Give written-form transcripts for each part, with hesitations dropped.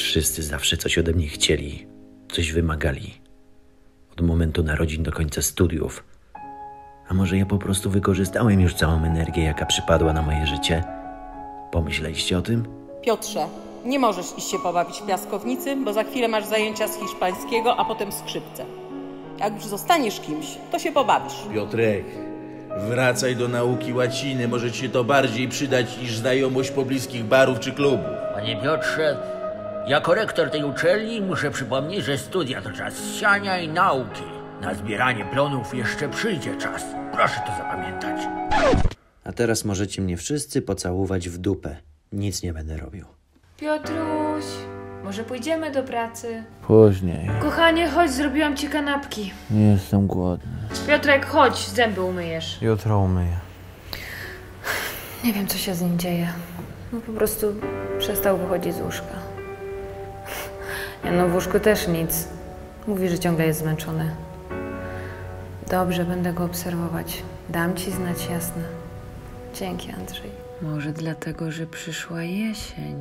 Wszyscy zawsze coś ode mnie chcieli, coś wymagali. Od momentu narodzin do końca studiów. A może ja po prostu wykorzystałem już całą energię, jaka przypadła na moje życie? Pomyśleliście o tym? Piotrze, nie możesz iść się pobawić w piaskownicy, bo za chwilę masz zajęcia z hiszpańskiego, a potem skrzypce. Jak już zostaniesz kimś, to się pobawisz. Piotrek, wracaj do nauki łaciny. Może ci się to bardziej przydać niż znajomość pobliskich barów czy klubów. Panie Piotrze, jako rektor tej uczelni muszę przypomnieć, że studia to czas siania i nauki. Na zbieranie plonów jeszcze przyjdzie czas. Proszę to zapamiętać. A teraz możecie mnie wszyscy pocałować w dupę. Nic nie będę robił. Piotruś, może pójdziemy do pracy? Później. Kochanie, chodź, zrobiłam ci kanapki. Nie jestem głodny. Piotrek, chodź, zęby umyjesz. Jutro umyję. Nie wiem, co się z nim dzieje. No po prostu przestał wychodzić z łóżka. No w łóżku też nic. Mówi, że ciągle jest zmęczony. Dobrze, będę go obserwować. Dam ci znać, jasne. Dzięki, Andrzej. Może dlatego, że przyszła jesień.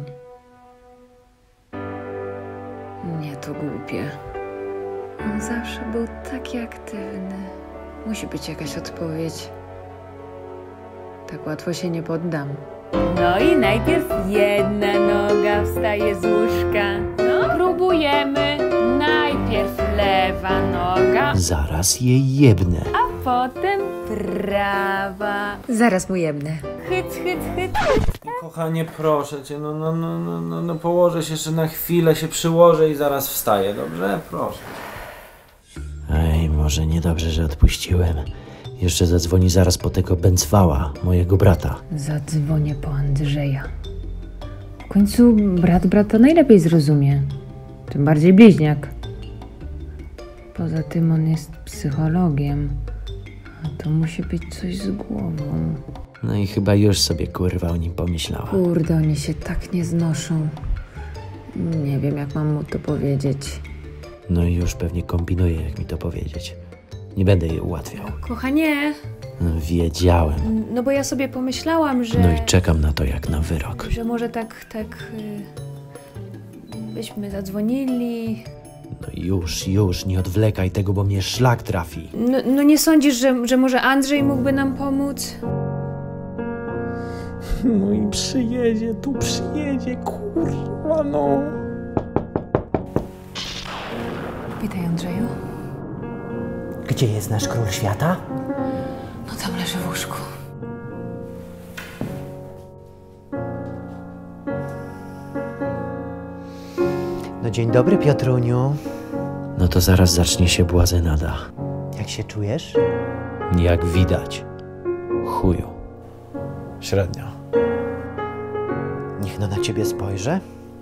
Nie, to głupie. On zawsze był taki aktywny. Musi być jakaś odpowiedź. Tak łatwo się nie poddam. No i najpierw jedna noga wstaje z łóżka. No, próbujemy. Najpierw lewa noga, Zaraz jej jebnę. a potem prawa. Zaraz mu jebnę. Hyc, hyc, hyc. Kochanie, proszę cię, no położę się jeszcze na chwilę, się przyłożę i zaraz wstaję, dobrze? Proszę. Ej, może niedobrze, że odpuściłem. Jeszcze zadzwoni zaraz po tego Bęcwała, mojego brata. Zadzwonię po Andrzeja. W końcu brat brata najlepiej zrozumie. Tym bardziej bliźniak. Poza tym on jest psychologiem. A to musi być coś z głową. No i chyba już sobie kurwa o nim pomyślała. Kurde, oni się tak nie znoszą. Nie wiem, jak mam mu to powiedzieć. No i już pewnie kombinuje, jak mi to powiedzieć. Nie będę jej ułatwiał. Kochanie, No, wiedziałem. no bo ja sobie pomyślałam, że... No i czekam na to jak na wyrok. Że może tak byśmy zadzwonili. No już, nie odwlekaj tego, bo mnie szlak trafi. No nie sądzisz, że może Andrzej mógłby nam pomóc? No i przyjedzie, kurwa no. Witaj, Andrzeju. Gdzie jest nasz król świata? No tam leży w łóżku. No dzień dobry, Piotruniu. No to zaraz zacznie się błazenada. Jak się czujesz? Jak widać. Chuju. Średnio. Niech no na ciebie spojrzę.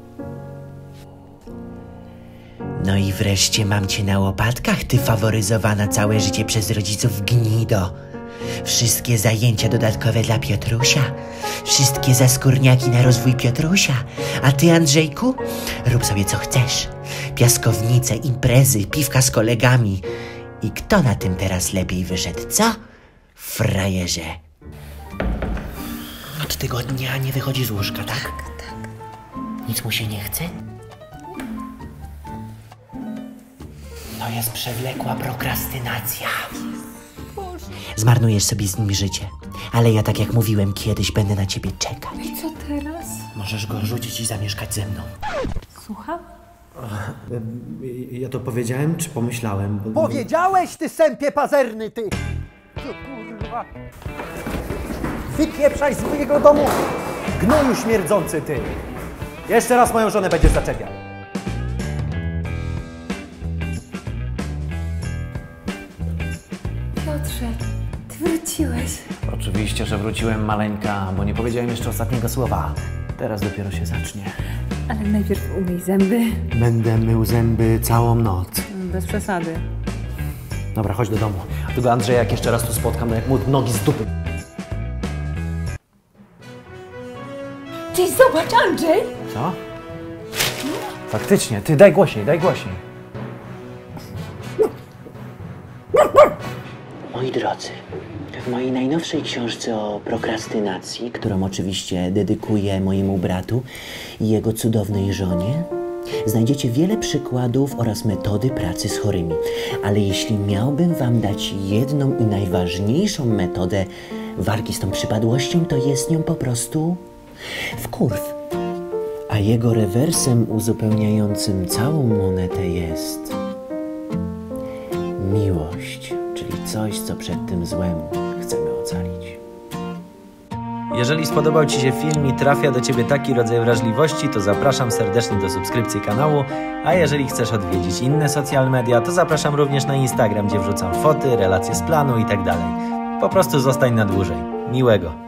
No i wreszcie mam cię na łopatkach, ty faworyzowana całe życie przez rodziców gnido. Wszystkie zajęcia dodatkowe dla Piotrusia. Wszystkie zaskórniaki na rozwój Piotrusia. A ty, Andrzejku, rób sobie co chcesz. Piaskownice, imprezy, piwka z kolegami. I kto na tym teraz lepiej wyszedł, co? Frajerze. Od tygodnia nie wychodzi z łóżka, tak? Tak. Nic mu się nie chce? To jest przewlekła prokrastynacja. Zmarnujesz sobie z nim życie. Ale ja, tak jak mówiłem, kiedyś będę na ciebie czekać. I co teraz? Możesz go rzucić i zamieszkać ze mną. Słucham? Ja to powiedziałem, czy pomyślałem? Powiedziałeś, ty sępie pazerny, ty! Co kurwa? Wypieprzaj z mojego domu, gnoju śmierdzący, ty! Jeszcze raz moją żonę będziesz zaczepiał. Piotrze, ty wróciłeś. Oczywiście, że wróciłem, maleńka, bo nie powiedziałem jeszcze ostatniego słowa. Teraz dopiero się zacznie. Ale najpierw umyj zęby. Będę mył zęby całą noc. Bez przesady. Dobra, chodź do domu. Tego Andrzeja jak jeszcze raz tu spotkam, no jak mu nogi z dupy. Ty zobacz, Andrzej! Co? Faktycznie, ty daj głośniej. Moi drodzy, w mojej najnowszej książce o prokrastynacji, którą oczywiście dedykuję mojemu bratu i jego cudownej żonie, znajdziecie wiele przykładów oraz metody pracy z chorymi. Ale jeśli miałbym wam dać jedną i najważniejszą metodę walki z tą przypadłością, to jest nią po prostu wkurw. A jego rewersem uzupełniającym całą monetę jest miłość, czyli coś, co przed tym złem chcemy ocalić. Jeżeli spodobał Ci się film i trafia do Ciebie taki rodzaj wrażliwości, to zapraszam serdecznie do subskrypcji kanału, a jeżeli chcesz odwiedzić inne social media, to zapraszam również na Instagram, gdzie wrzucam foty, relacje z planu i tak dalej. Po prostu zostań na dłużej. Miłego!